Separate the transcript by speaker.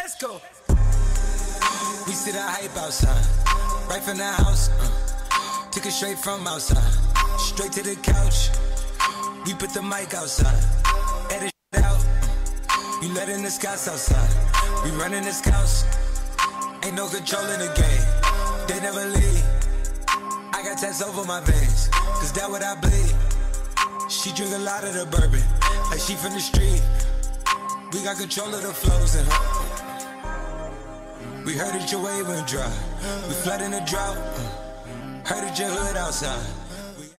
Speaker 1: Let's go. We see the hype outside, right from the house. Took it straight from outside, straight to the couch. We put the mic outside, edit out. You letting the scouts outside. We running the scouts. Ain't no control in the game. They never leave. I got tats over my veins, cause that what I bleed. She drink a lot of the bourbon, like she from the street. We got control of the flows in her. We heard that your wave went dry. We flood in the drought. Heard that your hood outside.